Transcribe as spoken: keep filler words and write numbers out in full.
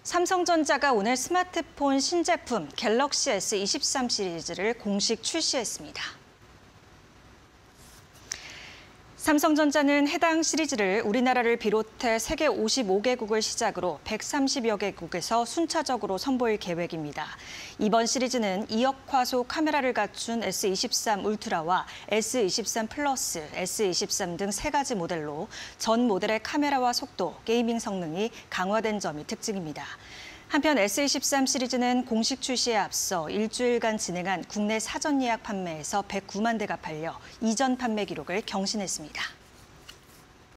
삼성전자가 오늘 스마트폰 신제품 갤럭시 에스 이십삼 시리즈를 공식 출시했습니다. 삼성전자는 해당 시리즈를 우리나라를 비롯해 세계 오십오 개국을 시작으로 백삼십여 개국에서 순차적으로 선보일 계획입니다. 이번 시리즈는 이억 화소 카메라를 갖춘 에스 이십삼 울트라와 에스 이십삼 플러스, 에스 이십삼 등 세 가지 모델로 전 모델의 카메라와 속도, 게이밍 성능이 강화된 점이 특징입니다. 한편 에스 이십삼 시리즈는 공식 출시에 앞서 일주일간 진행한 국내 사전 예약 판매에서 백구만 대가 팔려 이전 판매 기록을 경신했습니다.